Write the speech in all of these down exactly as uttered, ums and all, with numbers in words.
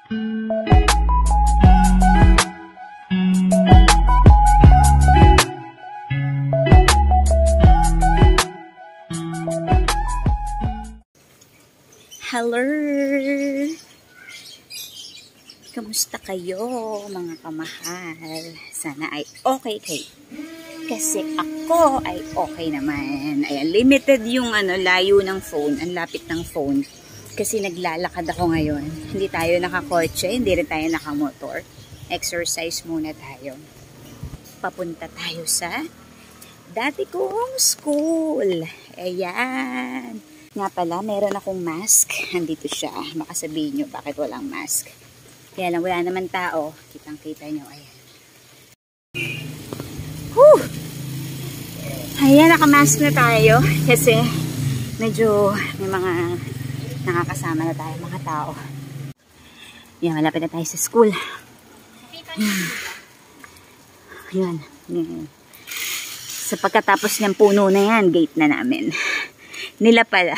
Hello! Kamusta kayo mga kamahal? Sana ay okay kayo. Kasi ako ay okay naman. Ayan, limited yung ano, layo ng phone. Ang lapit ng phone. Kasi naglalakad ako ngayon. Hindi tayo nakakotse, hindi rin tayo nakamotor. Exercise muna tayo. Papunta tayo sa dati kong school. Ayan. Nga pala, meron akong mask. Andito siya. Baka sabihin nyo bakit walang mask. Kaya lang, wala naman tao. Kitang-kita nyo. Ayan. Whew! Ayan, nakamask na tayo. Kasi, medyo may mga nakakasama na tayo, mga tao. Ayan, malapit na tayo sa school. Ayan. Ayan. Sa pagkatapos ng puno na yan, gate na namin. Nila pala.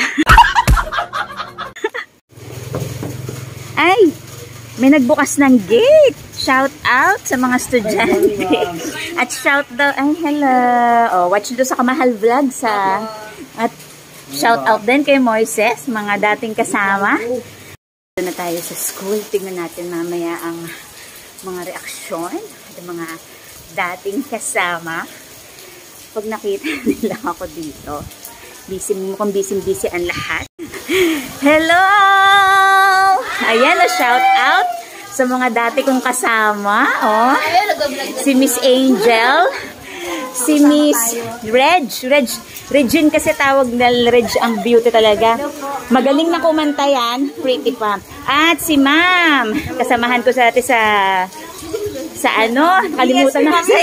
Ay! May nagbukas ng gate. Shout out sa mga estudyante. At shout daw, ay hello. Oh, watch do sa Kamahal Vlog sa at shout out din kay Moises, mga dating kasama. Dito na tayo sa school. Tingnan natin mamaya ang mga reaksyon at mga dating kasama. Pag nakita nila ako dito. Busy, mukhang busy-busy ang lahat. Hello! Ayan, na shout out sa mga dati kong kasama. Oh. Si Miss Angel. Si Miss Reg. Reg. Regine kasi tawag na Reg ang beauty talaga. Magaling na kumanta yan. Pretty pa. At si Ma'am. Kasamahan ko sa dati sa sa ano, kalimutan na sa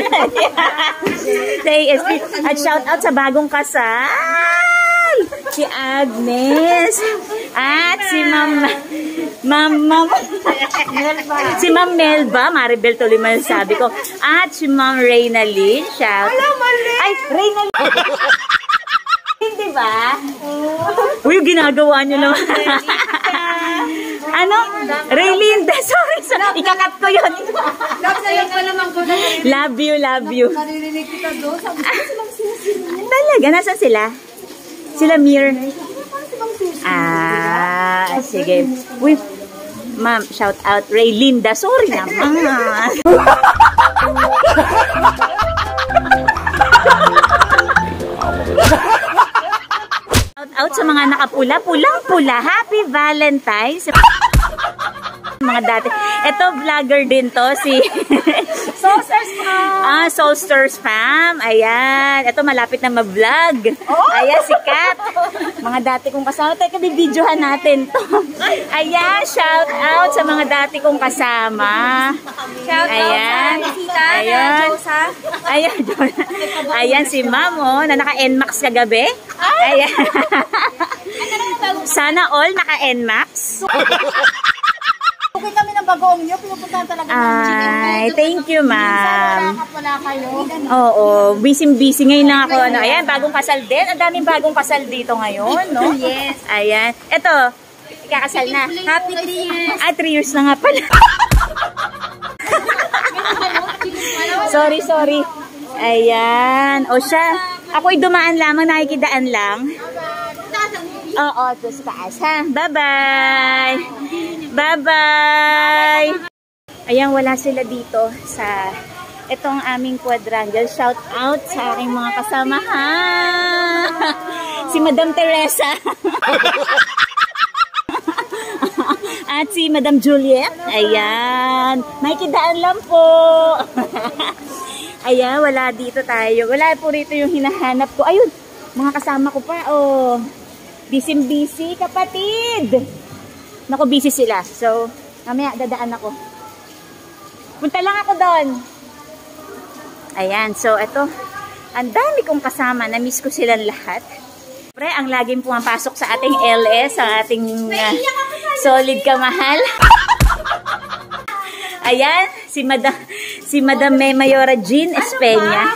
sa A S P. At shout out sa bagong kasal, si Agnes. At si Ma'am Ma'am Ma'am si Ma'am Melba, Maribel tuloy man sabi ko. At si Ma'am Reyna Lynn. Shout ay, Reyna Lynn. Hindi ba? Uy, ginagawa nyo naman. Ano? Raylinda, sorry, sorry. Ikakat ko yun. Love you, love you. Talaga, nasa sila? Sila Mir. Ah, sige. Uy, ma'am, shout out Raylinda. Sorry naman. Shout out sa mga nakapula. Pulang-pula. Happy Valentine's. Mga dati. Ito, vlogger din to. Si Soulsters Fam. Ah, Soulsters Fam. Ayan. Ito, malapit na ma-vlog. Oh! Ayan, si Kat. Mga dati kong kasama. Teka, bibidyohan natin to. Ayan, shout out sa mga dati kong kasama. Shout Ayan. out sa Ayan. Ayan. Ayan, si Ma'am, oh, na naka-N MAX kagabi. Ayan. Sana all naka-N MAX. Okay kami ng bagoong nyo, pinupuntahan talaga ng chicken. Ay, thank you, ma'am. Wala ka pala kayo. Oo, busy-busy ngayon lang ako. Ano, ayan, bagong kasal din. Ang daming bagong kasal dito ngayon, no? Yes. Ayan. Ito, ikakasal na. Happy three years. Ah, three years na nga pala. Sorry, sorry. Ayan. O siya, ako'y dumaan lamang, nakikidaan lang. Oo, ito sa taas, ha? Bye-bye! Bye-bye! Ayan, wala sila dito sa itong aming quadrangle. Shout out sa aking mga kasama, ha? Si Madam Teresa. At si Madam Juliet. Ayan. Nakikidaan lang po. Ayan, wala dito tayo. Wala po rito yung hinahanap ko. Ayun, mga kasama ko pa, oh. Busy-busy, kapatid. Naku, busy sila. So, mamaya dadaan ako. Punta lang ako doon. Ayan, so ito. Ang dami kong kasama. Na-miss ko silang lahat. Pre, ang laging pumapasok sa ating L S, ang ating uh, solid kamahal. Ayan, si Madam, si Madam Mayora Jean Espeña.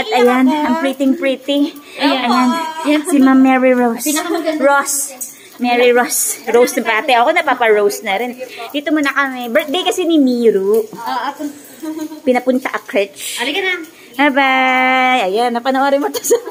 At ayan, ang pretty-pretty. Ayan, ayan, si Ma'am Mary Rose. Ross. Mary Rose. Rose na pati. Ako napapa-rose na rin. Dito muna kami. Birthday kasi ni Miru. Pinapunta a crutch. Halika na. Bye-bye. Ayan, napanoorin mo ito sa...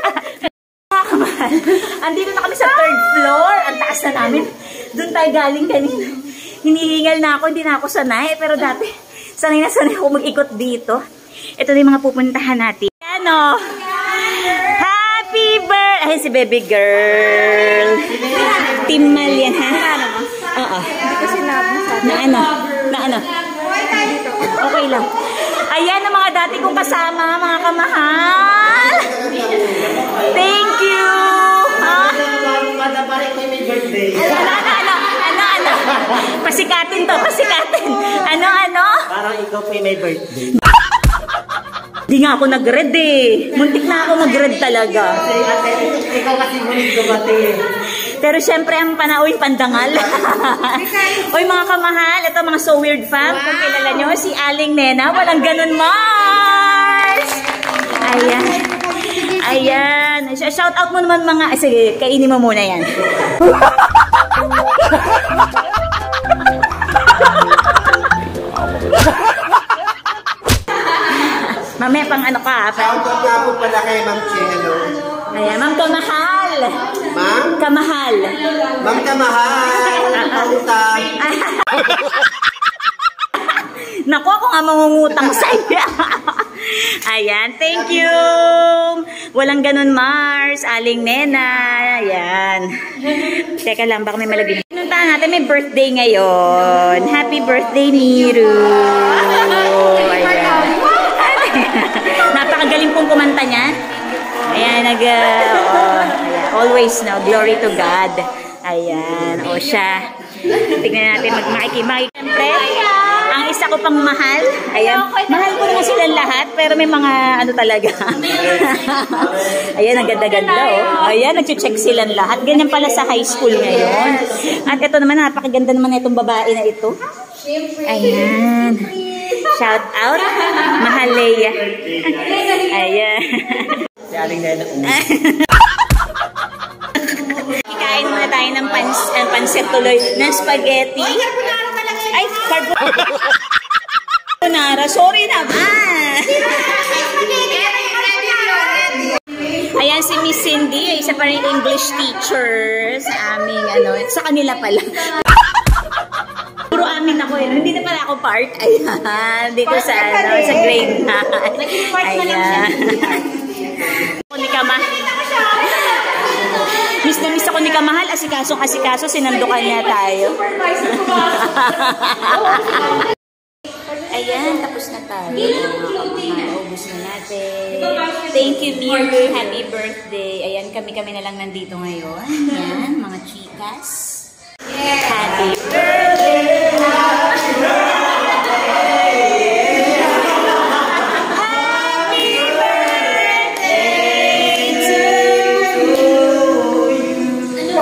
Andito na kami sa third floor. Ang taas na namin. Doon tayo galing kanina. Hinihingal na ako. Hindi na ako sanay. Pero dati, sanay na sanay ako mag-ikot dito. Ito na yung mga pupuntahan natin. Ano? Happy birthday! Ay, si baby girl. Timal yan, ha? Oo. Na ano? Na ano? Okay lang. Ayan ang mga dati kong kasama, mga kamahal. Thank you. Ha? Ano, ano, ano? Ano, ano? Pasikatin to, pasikatin. Ano, ano? Parang ikaw pa may birthday. Di nga ako nag-red eh. Muntik na ako mag-red talaga. Ikaw kasi muntik dumating. Pero syempre ang panahon pandangal. Oy mga kamahal, ito mga So Weird fam. Wow. Kung kilala nyo, si Aling Nena. Walang ganun, Mars! Ayan. Ayan. Shout out mo naman mga... Ay, sige, kainin mo muna yan. Mamaya pang ano ka, ha? Shout out nga po pala kay Ma'am Che. Hello. Ayan, Ma'am Kamahal. Ma'am? Kamahal. Ma'am Kamahal. Pautang. Naku, ako nga mangungutang sa iyo. Ayan, thank you. Walang ganun, Mars. Aling Nena. Ayan. Teka lang, baka may malagay. Pinuntahan natin, may birthday ngayon. Happy birthday, Miru. Ayan. Napakagaling pong kumanta niya. Ayan, nag, uh, oh, ayan. Always, no, glory to God. Ayan, o siya. Tignan natin, magmakikimaki. Siyempre, ang isa ko pang mahal. Ayan, mahal ko naman silang lahat, pero may mga ano talaga. Ayan, ang ganda-ganda, oh. Ayan, nag-check silang lahat. Ganyan pala sa high school ngayon. At ito naman, napakaganda naman na itong babae na ito. Ayan. Shout out, Mahaleya. Ayan. Si Aling Nena. Ikain muna tayo ng pans uh, pansit tuloy ng spaghetti. Ay, carbonara. Sorry naman. Ayan si Miss Cindy, isa pa rin English teacher sa aming ano, sa kanila pala. Puro amin ako eh. Hindi na pala ako part. Ayan. Dito sa, ano, sa grade nine. Ayan. Ako ni Kamahal. Miss na miss ako ni Kamahal. Asikasong asikaso. Sinandukan niya tayo. Ayan. Tapos na tayo. Naubos na natin. Thank you, Miru. Happy birthday. Ayan. Kami-kami na lang nandito ngayon. Ayan. Mga chikas. Happy birthday. Happy birthday to you.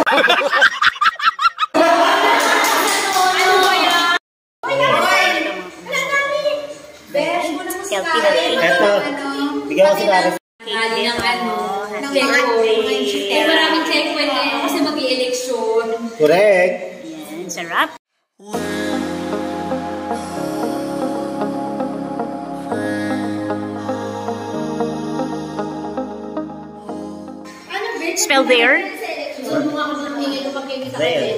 Healthy na rin. Eto, bigyan ko si Laris. Lalo ng ano, ng checkpoint. Eh, maraming checkpoint ngayon kasi mag-i-eleksyon. Correct. Yan, sarap. Spell there. There.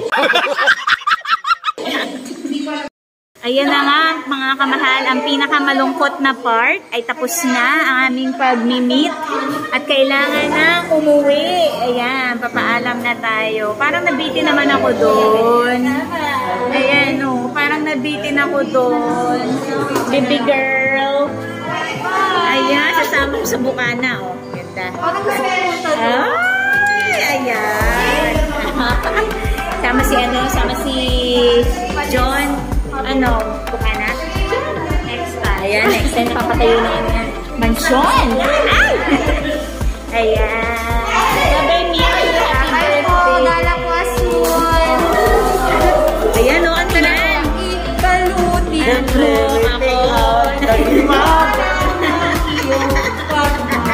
Ayan na nga, mga kamahal, ang pinakamalungkot na part ay tapos na ang aming pag-meet at kailangan na umuwi. Ayan, papaalam na tayo. Parang nabitin naman ako doon. Ayan, oh, parang nabitin ako doon. Baby girl. Ayan, sasama ko sa Bukana, oh. Ganda. Ay, ayan. Sama si ano, sama si John. Ano, Bukana? Next time. Ayan, next time papatayo na yan. Mansyon! Ay! Ayan. Sabay niya. Happy birthday. Nalapas yun. Ayan, o, ano na? Kaluti. Ako.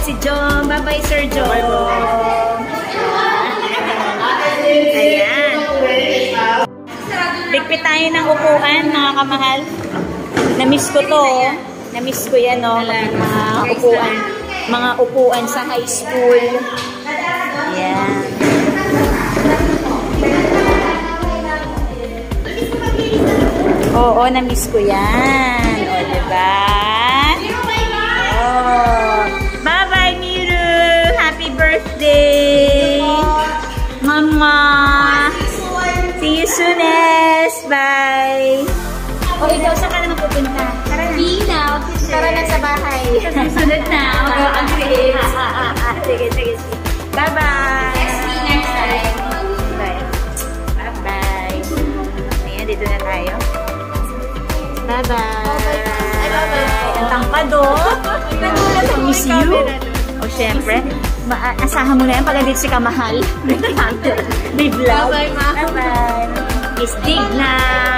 si John. Bye-bye, Sir John. Ayan. Ligpit tayo ng upuan, mga kamahal. Na-miss ko to. Na-miss ko yan, no? Mga upuan. Mga upuan sa high school. Ayan. Oo, na-miss ko yan. O, diba? Oh. Bye-bye, Miru! Happy birthday! Mama! See you soon, Es! Bye! O, ikaw, saan ka naman pupunta? Tara na. Pinaw. Tara na sa bahay. Susunod na. Ang create. Sige, sige. Bye-bye! Next week, next time. Bye. Bye-bye. Ayan, dito na tayo. Bye-bye. Bye-bye. Ang tangkado. Nagulat I miss you. O, syempre. Asahan mo na yan pag dito si Kamahal. May vlog. Bye-bye, ma. Bye-bye. Isdig na.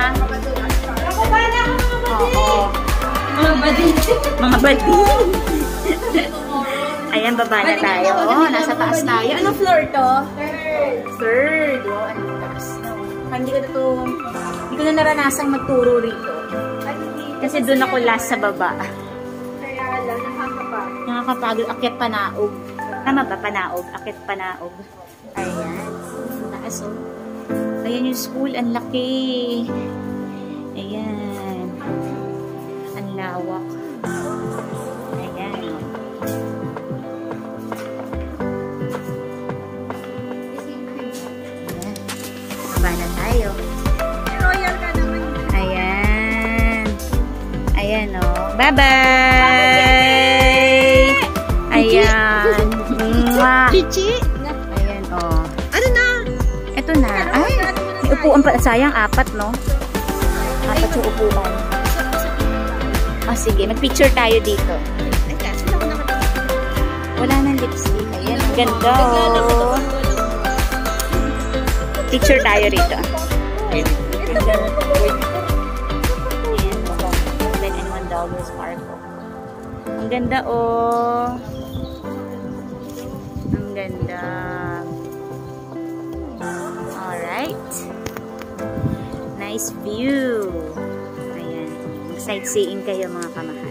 Oo. Mga badin. Mga badin. Ayan, baba na tayo. Oh, nasa taas tayo. Ano floor to? Third. Third. Wow, ano taas. Hindi ko na to, hindi ko na naranasang magturo rito. Kasi doon ako last sa baba. Kaya lang, nakakapagod. Nakakapagod. Akyat Panaog. Tama ba? Panaog. Akyat Panaog. Ayan. Taas oh. Ayan yung school. Ang laki. Ayan. Ang lawak. Ayan. Baba na tayo. Royal ka naman. Ayan. Ayan o. Oh. Bye-bye! Ayan. Mwah. Chichi? Ayan o. Oh. Ano na? Ito na. Ay, may upuan pa. Sayang, apat no? Apat yung upuan. Ah, sige. Mag-picture tayo dito. Wala nang lipstick. Ayan. Ang ganda o. Oh. Picture tayo rito. Ayan. Then and one dollar sparkle. Ang ganda oh. Ang ganda. Alright. Nice view. Ayan. Sightseeing kayo mga kamahal.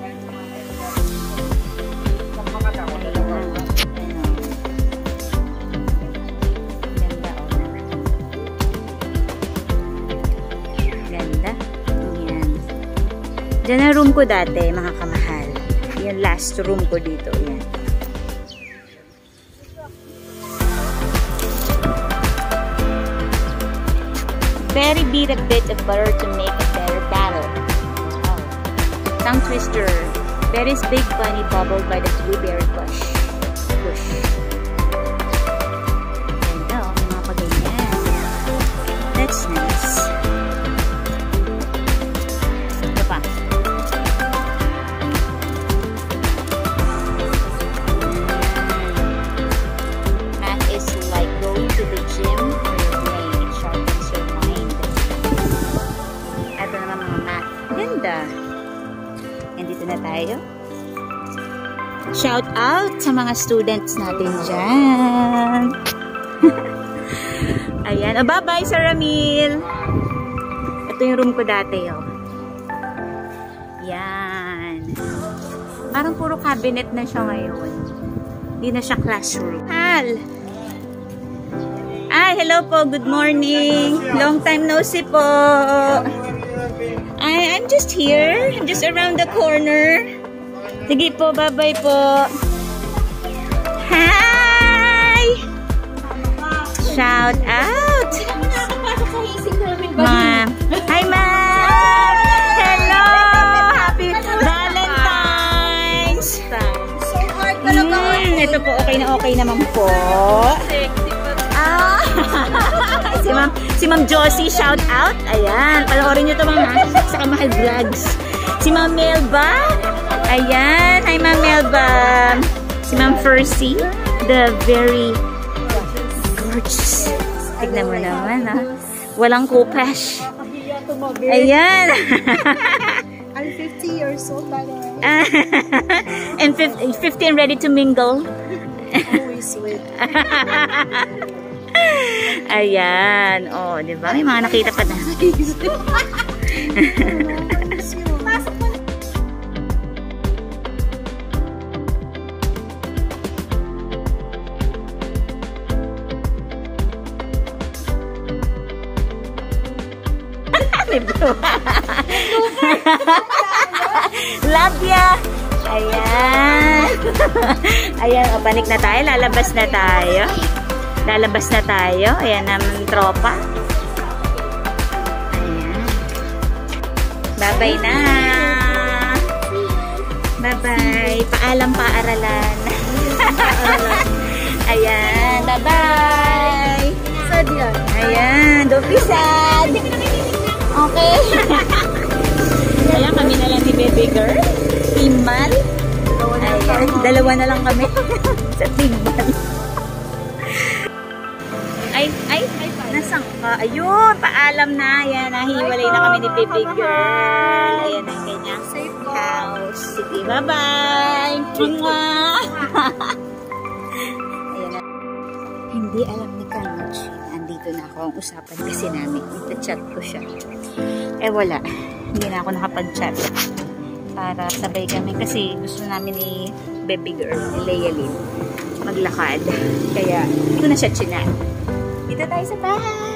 Diyan ang room ko dati, mga kamahal. Yung last room ko dito. Yan. Very beat a bit of butter to make a better batter. Oh. Tongue twister. Betty's big bunny bubbled by the blueberry bush. Bush. Ganda, oh. May mga paganyan. That's nice. Ito pa. Nandito na tayo. Shout out sa mga students natin dyan. Ayan. Oh, bye-bye, Sir Ramil. Ito yung room ko dati, oh. Yan. Parang puro cabinet na siya ngayon. Hindi na siya classroom. Hal! Ay, hello po. Good morning. Long time no see po. I, I'm just here. I'm just around the corner. Sige po, bye-bye po. Hi! Shout out! Ma. Hi, ma'am! Hello! Happy Valentine's! So hard talaga. Mm, ito po, okay na okay naman po. Ah! si Ma'am si Ma'am Josie, shout out. Ayan, panoorin niyo to mga sa Kamahal Vlogs. Si Ma'am Melba. Ayan, hi Ma'am Melba. Si Ma'am Fercy, the very gorgeous. Tignan mo naman, ha. Walang kupash. Ayan. I'm fifty years old, by the way. And fifteen ready to mingle. Always with. Ayan. Oh, di ba? May mga nakita pa na. Love ya! Ayan. Ayan, o, panik na tayo. Lalabas na tayo. Lalabas na tayo. Ayan naman, tropa. Ayan. Bye-bye na. Bye-bye. Paalam paaralan. Ayan. Bye-bye. Sad yan. Ayan. Don't be sad. Okay. Ayan, kami na lang ni Baby Girl. Timbal. Ayan. Dalawa na lang kami. Sa timbal. Ay, ay, nasaan ka? Ayun, paalam na. Ayan, nahiwalay na kami ni Baby Girl. Ayan ang kanyang Safe go. house. Sige, bye-bye. Mwah! Ayan na. Hindi alam ni Kanochi. Andito na ako ang usapan kasi namin. Ita-chat ko siya. Eh, wala. Hindi na ako nakapag-chat. Para sabay kami kasi gusto namin ni Baby Girl, ni Leia Lynn, maglakad. Kaya, hindi ko na siya chinat. Dito tayo sa bahay.